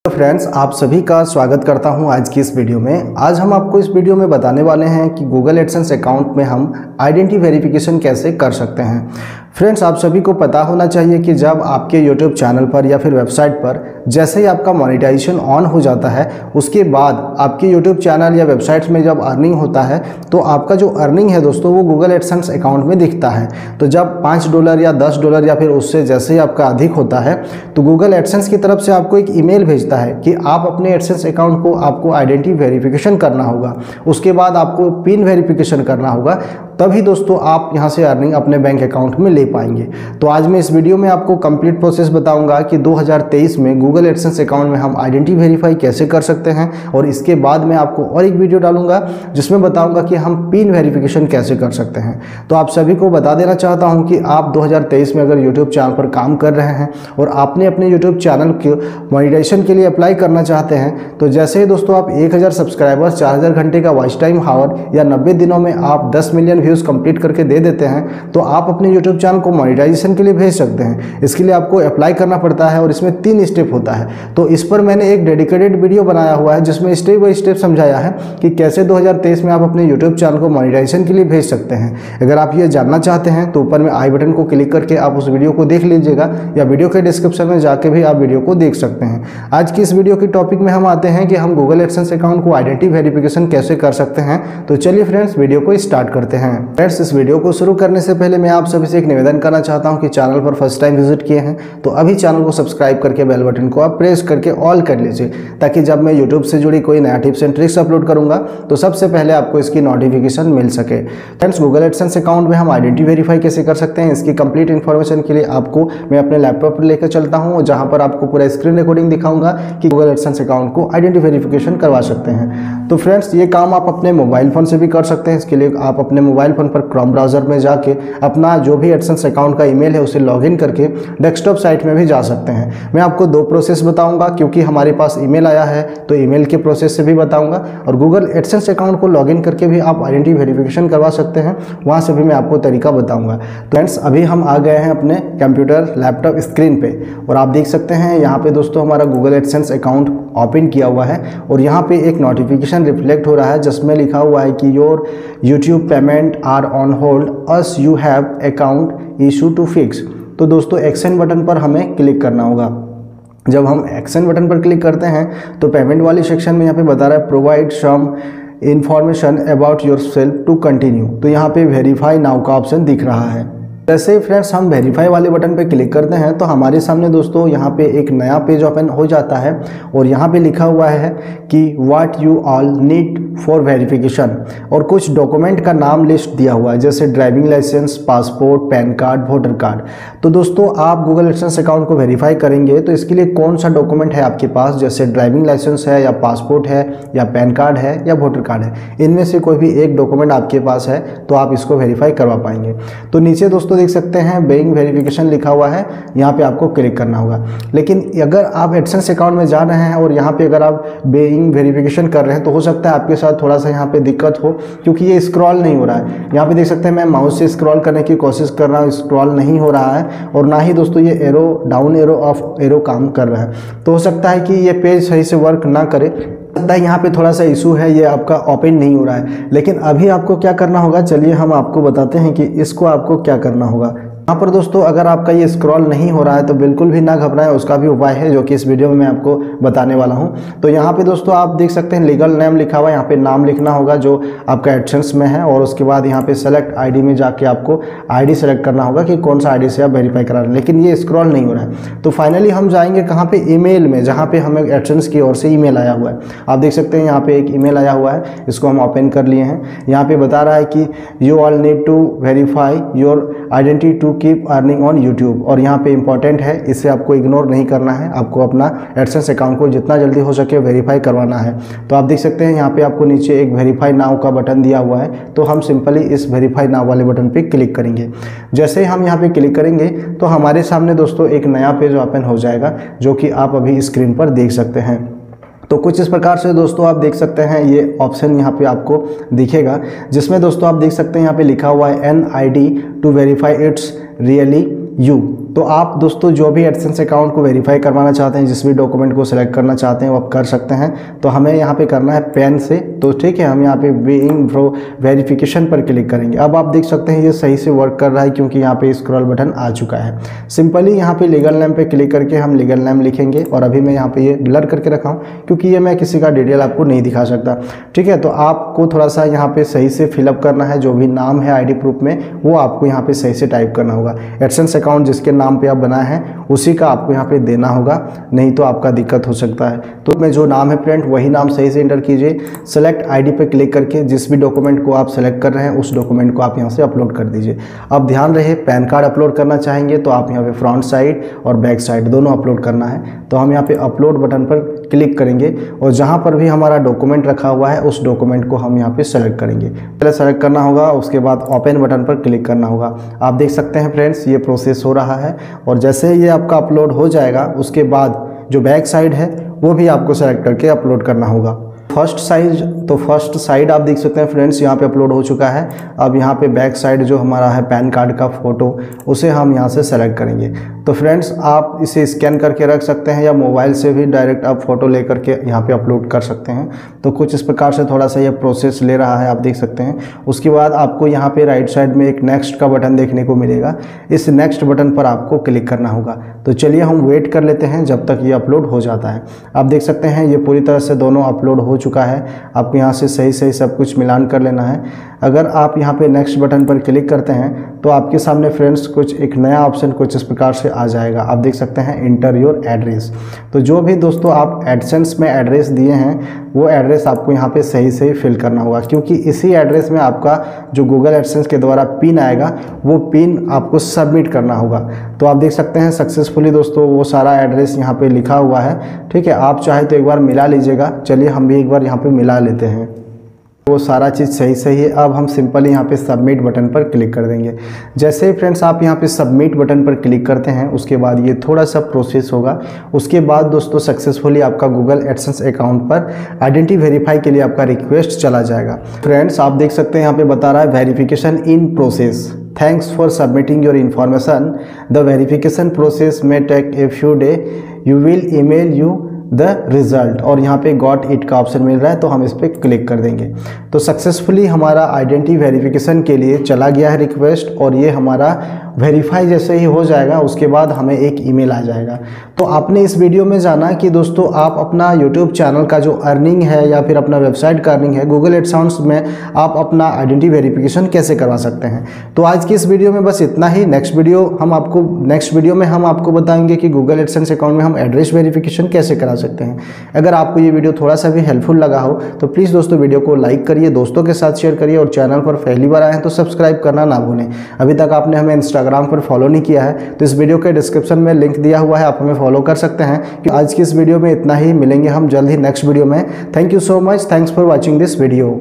Friends, आप सभी का स्वागत करता हूं आज की इस वीडियो में। आज हम आपको इस वीडियो में बताने वाले हैं कि गूगल एडसेंस अकाउंट में हम आइडेंटिटी वेरिफिकेशन कैसे कर सकते हैं। फ्रेंड्स, आप सभी को पता होना चाहिए कि जब आपके यूट्यूब चैनल पर या फिर वेबसाइट पर जैसे ही आपका मोनेटाइजेशन ऑन हो जाता है, उसके बाद आपके यूट्यूब चैनल या वेबसाइट्स में जब अर्निंग होता है तो आपका जो अर्निंग है दोस्तों वो गूगल एडसेंस अकाउंट में दिखता है। तो जब $5 या $10 या फिर उससे जैसे ही आपका अधिक होता है तो गूगल एडसेंस की तरफ से आपको एक ईमेल भेजता है कि आप अपने एडसेंस अकाउंट को आपको आइडेंटिटी वेरिफिकेशन करना होगा। उसके बाद आपको पिन वेरिफिकेशन करना होगा, तभी दोस्तों आप यहां से अर्निंग अपने बैंक अकाउंट में ले पाएंगे। तो आज मैं इस वीडियो में आपको कंप्लीट प्रोसेस बताऊंगा कि 2023 में गूगल एडसेंस अकाउंट में हम आइडेंटिटी वेरीफाई कैसे कर सकते हैं, और इसके बाद मैं आपको और एक वीडियो डालूंगा जिसमें बताऊंगा कि हम पिन वेरिफिकेशन कैसे कर सकते हैं। तो आप सभी को बता देना चाहता हूं कि आप 2023 में अगर यूट्यूब चैनल पर काम कर रहे हैं और आपने अपने यूट्यूब चैनल के मोनेटाइजेशन के लिए अप्लाई करना चाहते हैं, तो जैसे ही दोस्तों आप 1000 सब्सक्राइबर्स, 4000 घंटे का वॉच टाइम हावर या 90 दिनों में आप 10 मिलियन व्यूज़ कंप्लीट करके दे देते हैं तो आप अपने यूट्यूब चैनल को मोनेटाइजेशन के लिए भेज सकते हैं। इसके लिए आपको अप्लाई करना पड़ता है और इसमें 3 स्टेप होता है। तो इस पर मैंने एक डेडिकेटेड वीडियो बनाया हुआ है जिसमें स्टेप बाय स्टेप समझाया है कि कैसे 2023 में आप अपने यूट्यूब चैनल को मोनेटाइजेशन के लिए भेज सकते हैं। अगर आप ये जानना चाहते हैं तो ऊपर में आई बटन को क्लिक करके आप उस वीडियो को देख लीजिएगा, या वीडियो के डिस्क्रिप्शन में जाके भी आप वीडियो को देख सकते हैं। आज की इस वीडियो के टॉपिक में हम आते हैं कि हम गूगल एडसेंस अकाउंट को आइडेंटिटी वेरिफिकेशन कैसे कर सकते हैं। तो चलिए फ्रेंड्स, वीडियो को स्टार्ट करते हैं। फ्रेंड्स, इस वीडियो को शुरू करने से पहले मैं आप सभी से एक निवेदन करना चाहता हूं कि चैनल पर फर्स्ट टाइम विजिट किए हैं तो अभी चैनल को सब्सक्राइब करके बेल बटन को आप प्रेस करके ऑल कर लीजिए, ताकि जब मैं यूट्यूब से जुड़ी कोई नया टिप्स एंड ट्रिक्स अपलोड करूंगा तो सबसे पहले आपको इसकी नोटिफिकेशन मिल सके। फ्रेंड्स, गूगल एडसेंस अकाउंट में हम आइडेंटिटी वेरीफाई कैसे कर सकते हैं, इसकी कंप्लीट इन्फॉर्मेशन के लिए आपको मैं अपने लैपटॉप पर लेकर चलता हूँ, जहाँ पर आपको पूरा स्क्रीन रिकॉर्डिंग दिखाऊंगा कि गूगल एडसेंस अकाउंट को आइडेंटिटी वेरिफिकेशन करवा सकते हैं। तो फ्रेंड्स, ये काम आप अपने मोबाइल फ़ोन से भी कर सकते हैं। इसके लिए आप अपने मोबाइल फ़ोन पर क्रोम ब्राउज़र में जाके अपना जो भी एडसेंस अकाउंट का ईमेल है उसे लॉगिन करके डेस्कटॉप साइट में भी जा सकते हैं। मैं आपको 2 प्रोसेस बताऊंगा, क्योंकि हमारे पास ईमेल आया है तो ईमेल के प्रोसेस से भी बताऊंगा, और गूगल एडसेंस अकाउंट को लॉगिन करके भी आप आइडेंटिटी वेरिफिकेशन करवा सकते हैं, वहां से भी मैं आपको तरीका बताऊंगा। तो फ्रेंड्स, अभी हम आ गए हैं अपने कंप्यूटर लैपटॉप स्क्रीन पे, और आप देख सकते हैं यहाँ पे दोस्तों हमारा गूगल एडसेंस अकाउंट ओपन किया हुआ है, और यहाँ पे एक नोटिफिकेशन रिफ्लेक्ट हो रहा है जिसमें लिखा हुआ है कि your YouTube payments are on hold as you have account issue to fix. तो दोस्तों एक्शन बटन पर हमें क्लिक करना होगा। जब हम एक्शन बटन पर क्लिक करते हैं तो पेमेंट वाली सेक्शन में यहाँ पे बता रहा है provide some information about yourself to continue. तो यहाँ पे वेरीफाई नाउ का ऑप्शन दिख रहा है। जैसे ही फ्रेंड्स हम वेरीफाई वाले बटन पे क्लिक करते हैं तो हमारे सामने दोस्तों यहाँ पे एक नया पेज ओपन हो जाता है, और यहाँ पे लिखा हुआ है कि what you all need for verification, और कुछ डॉक्यूमेंट का नाम लिस्ट दिया हुआ है जैसे driving licence, passport, PAN card, voter card. तो दोस्तों आप गूगल एडसेंस अकाउंट को वेरीफाई करेंगे तो इसके लिए कौन सा डॉक्यूमेंट है आपके पास, जैसे ड्राइविंग लाइसेंस है या पासपोर्ट है या पैन कार्ड है या वोटर कार्ड है, इनमें से कोई भी एक डॉक्यूमेंट आपके पास है तो आप इसको वेरीफाई करवा पाएंगे। तो नीचे दोस्तों देख सकते हैं बेइंग वेरिफिकेशन लिखा हुआ है, यहाँ पे आपको क्लिक करना होगा। लेकिन अगर आप एडसेंस अकाउंट में जा रहे हैं और यहाँ पे अगर आप बेइंग वेरिफिकेशन कर रहे हैं तो हो सकता है आपके साथ थोड़ा सा यहाँ पे दिक्कत हो, क्योंकि ये स्क्रॉल नहीं हो रहा है। यहाँ पे देख सकते हैं मैं माउस से स्क्रॉल करने की कोशिश कर रहा हूँ, स्क्रॉल नहीं हो रहा है, और ना ही दोस्तों ये arrow down arrow up arrow काम कर रहा है। तो हो सकता है कि ये पेज सही से वर्क ना करे, यहाँ पे थोड़ा सा इशू है, ये आपका ओपन नहीं हो रहा है। लेकिन अभी आपको क्या करना होगा, चलिए हम आपको बताते हैं कि इसको आपको क्या करना होगा। यहाँ पर दोस्तों अगर आपका ये स्क्रॉल नहीं हो रहा है तो बिल्कुल भी ना घबराएं, उसका भी उपाय है जो कि इस वीडियो में मैं आपको बताने वाला हूँ। तो यहाँ पे दोस्तों आप देख सकते हैं लीगल नेम लिखा हुआ है, यहाँ पे नाम लिखना होगा जो आपका एडसेंस में है, और उसके बाद यहाँ पे सेलेक्ट आईडी में जाके आपको आईडी सेलेक्ट करना होगा कि कौन सा आईडी से आप वेरीफाई करा रहे हैं। लेकिन ये स्क्रॉल नहीं हो रहा है, तो फाइनली हम जाएंगे कहाँ पे, ईमेल में, जहाँ पे हमें एडसेंस की ओर से ईमेल आया हुआ है। आप देख सकते हैं यहाँ पे एक ईमेल आया हुआ है, इसको हम ओपन कर लिए हैं। यहाँ पे बता रहा है कि you all need to verify your identity to keep earning on YouTube, और यहाँ पे इंपॉर्टेंट है, इसे आपको इग्नोर नहीं करना है, आपको अपना एडसेंस अकाउंट को जितना जल्दी हो सके वेरीफाई करवाना है। तो आप देख सकते हैं यहाँ पे आपको नीचे एक वेरीफाई नाउ का बटन दिया हुआ है, तो हम सिंपली इस वेरीफाई नाउ वाले बटन पे क्लिक करेंगे। जैसे ही हम यहाँ पे क्लिक करेंगे तो हमारे सामने दोस्तों एक नया पेज ओपन हो जाएगा, जो कि आप अभी स्क्रीन पर देख सकते हैं। तो कुछ इस प्रकार से दोस्तों आप देख सकते हैं ये ऑप्शन यहाँ पे आपको दिखेगा, जिसमें दोस्तों आप देख सकते हैं यहाँ पे लिखा हुआ है NID to verify it's really you. तो आप दोस्तों जो भी एडसेंस अकाउंट को वेरीफाई करवाना चाहते हैं, जिस भी डॉक्यूमेंट को सिलेक्ट करना चाहते हैं वो आप कर सकते हैं। तो हमें यहाँ पे करना है पैन से, तो ठीक है, हम यहाँ पे बीइंग वेरिफिकेशन पर क्लिक करेंगे। अब आप देख सकते हैं ये सही से वर्क कर रहा है क्योंकि यहाँ पे स्क्रॉल बटन आ चुका है। सिंपली यहाँ पे लीगल नेम पे क्लिक करके हम लीगल नेम लिखेंगे, और अभी मैं यहाँ पे ये ब्लर करके रखा हूँ क्योंकि ये मैं किसी का डिटेल आपको नहीं दिखा सकता, ठीक है। तो आपको थोड़ा सा यहाँ पे सही से फिलअप करना है, जो भी नाम है आईडी प्रूफ में वो आपको यहाँ पे सही से टाइप करना होगा। एडसेंस अकाउंट जिसके नाम पे आप बनाए हैं उसी का आपको यहाँ पे देना होगा, नहीं तो आपका दिक्कत हो सकता है। तो मैं जो नाम है फ्रेंड वही नाम सही से एंटर कीजिए। सेलेक्ट आईडी पे क्लिक करके जिस भी डॉक्यूमेंट को आप सेलेक्ट कर रहे हैं उस डॉक्यूमेंट को आप यहाँ से अपलोड कर दीजिए। अब ध्यान रहे पैन कार्ड अपलोड करना चाहेंगे तो आप यहाँ पे फ्रंट साइड और बैक साइड दोनों अपलोड करना है। तो हम यहाँ पे अपलोड बटन पर क्लिक करेंगे और जहाँ पर भी हमारा डॉक्यूमेंट रखा हुआ है उस डॉक्यूमेंट को हम यहाँ पे सेलेक्ट करेंगे। पहले सेलेक्ट करना होगा, उसके बाद ओपन बटन पर क्लिक करना होगा। आप देख सकते हैं फ्रेंड्स ये प्रोसेस हो रहा है, और जैसे ये आपका अपलोड हो जाएगा उसके बाद जो बैक साइड है वो भी आपको सेलेक्ट करके अपलोड करना होगा। फर्स्ट साइड आप देख सकते हैं फ्रेंड्स यहाँ पे अपलोड हो चुका है। अब यहाँ पे बैक साइड जो हमारा है पैन कार्ड का फ़ोटो उसे हम यहाँ से सेलेक्ट करेंगे। तो फ्रेंड्स आप इसे स्कैन करके रख सकते हैं या मोबाइल से भी डायरेक्ट आप फ़ोटो ले करके यहाँ पे अपलोड कर सकते हैं। तो कुछ इस प्रकार से थोड़ा सा ये प्रोसेस ले रहा है, आप देख सकते हैं। उसके बाद आपको यहाँ पे राइट साइड में एक नेक्स्ट का बटन देखने को मिलेगा, इस नेक्स्ट बटन पर आपको क्लिक करना होगा। तो चलिए हम वेट कर लेते हैं जब तक ये अपलोड हो जाता है। आप देख सकते हैं ये पूरी तरह से दोनों अपलोड हो चुका है। आपको यहाँ से सही सही सब कुछ मिलान कर लेना है। अगर आप यहाँ पे नेक्स्ट बटन पर क्लिक करते हैं तो आपके सामने फ्रेंड्स कुछ एक नया ऑप्शन कुछ इस प्रकार से आ जाएगा। आप देख सकते हैं इंटर योर एड्रेस। तो जो भी दोस्तों आप एडसेंस में एड्रेस दिए हैं वो एड्रेस आपको यहाँ पे सही सही फिल करना होगा, क्योंकि इसी एड्रेस में आपका जो गूगल एडसेंस के द्वारा पिन आएगा वो पिन आपको सबमिट करना होगा। तो आप देख सकते हैं सक्सेसफुली दोस्तों वो सारा एड्रेस यहाँ पे लिखा हुआ है, ठीक है। आप चाहे तो एक बार मिला लीजिएगा। चलिए हम भी एक बार यहाँ पे मिला लेते हैं। वो सारा चीज़ सही है। अब हम सिंपली यहाँ पे सबमिट बटन पर क्लिक कर देंगे। जैसे ही फ्रेंड्स आप यहाँ पे सबमिट बटन पर क्लिक करते हैं उसके बाद ये थोड़ा सा प्रोसेस होगा। उसके बाद दोस्तों सक्सेसफुली आपका गूगल एडसेंस अकाउंट पर आइडेंटिटी वेरीफाई के लिए आपका रिक्वेस्ट चला जाएगा। फ्रेंड्स आप देख सकते हैं यहाँ पे बता रहा है verification in process, thanks for submitting your information, the verification process may take a few day, you will email you the result. और यहाँ पे गॉट इट का ऑप्शन मिल रहा है तो हम इस पर क्लिक कर देंगे। तो सक्सेसफुली हमारा आइडेंटिटी वेरिफिकेशन के लिए चला गया है रिक्वेस्ट, और ये हमारा वेरीफाई जैसे ही हो जाएगा उसके बाद हमें एक ईमेल आ जाएगा। तो आपने इस वीडियो में जाना कि दोस्तों आप अपना यूट्यूब चैनल का जो अर्निंग है या फिर अपना वेबसाइट का अर्निंग है गूगल एडसेंस में आप अपना आइडेंटिटी वेरिफिकेशन कैसे करवा सकते हैं। तो आज की इस वीडियो में बस इतना ही। नेक्स्ट वीडियो में हम आपको बताएंगे कि गूगल एडसेंस अकाउंट में हम एड्रेस वेरिफिकेशन कैसे करा सकते हैं। अगर आपको ये वीडियो थोड़ा सा भी हेल्पफुल लगा हो तो प्लीज़ दोस्तों वीडियो को लाइक करिए, दोस्तों के साथ शेयर करिए, और चैनल पर पहली बार आए हैं तो सब्सक्राइब करना ना भूलें। अभी तक आपने हमें इंस्टाग्राम पर फॉलो नहीं किया है तो इस वीडियो के डिस्क्रिप्शन में लिंक दिया हुआ है, आप हमें फॉलो कर सकते हैं। कि आज की इस वीडियो में इतना ही, मिलेंगे हम जल्द ही नेक्स्ट वीडियो में। Thank you so much, thanks for watching this video.